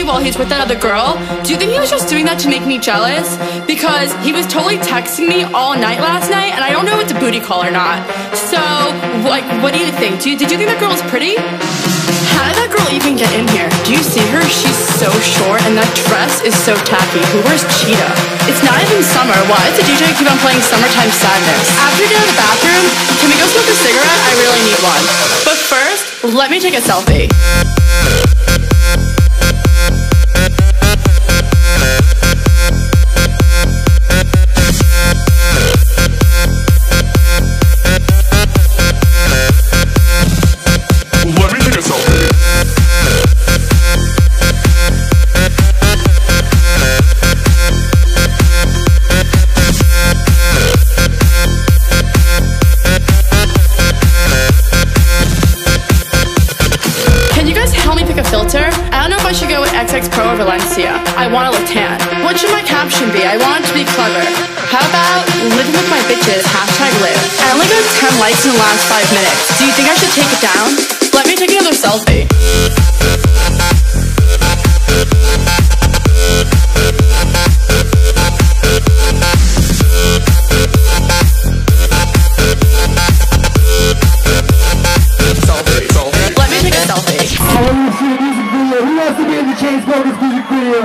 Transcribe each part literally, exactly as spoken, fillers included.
while he's with that other girl. Do you think he was just doing that to make me jealous? Because he was totally texting me all night last night, and I don't know if it's a booty call or not. So, like, what do you think? Do you, did you think that girl was pretty? How did that girl even get in here? Do you see her? She's so short, and that dress is so tacky. Who wears cheetah? It's not even summer. Why does the D J keep on playing Summertime Sadness? After we get out of the bathroom, can we go smoke a cigarette? I really need one. But first, let me take a selfie. Filter? I don't know if I should go with X X Pro or Valencia. I want to look tan. What should my caption be? I want it to be clever. How about living with my bitches, hashtag live. I only got ten likes in the last five minutes. Do you think I should take it down? Let me take another selfie. Selfie, selfie. Let me take a selfie. Who wants to be in the Chainsmokers music video?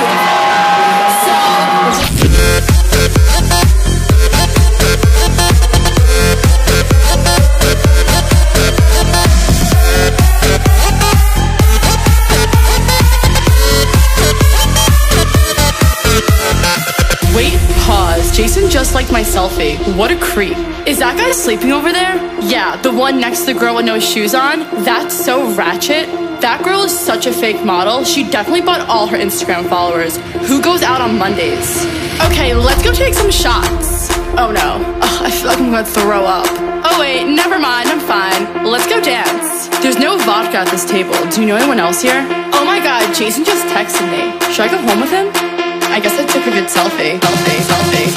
Wait, pause. Jason just liked my selfie. What a creep. Is that guy sleeping over there? Yeah, the one next to the girl with no shoes on? That's so ratchet. That girl is such a fake model. She definitely bought all her Instagram followers. Who goes out on Mondays? Okay, let's go take some shots. Oh no, Ugh, I feel like I'm gonna throw up. Oh wait, never mind, I'm fine. Let's go dance. There's no vodka at this table. Do you know anyone else here? Oh my god, Jason just texted me. Should I go home with him? I guess I took a good selfie. Selfie, selfie.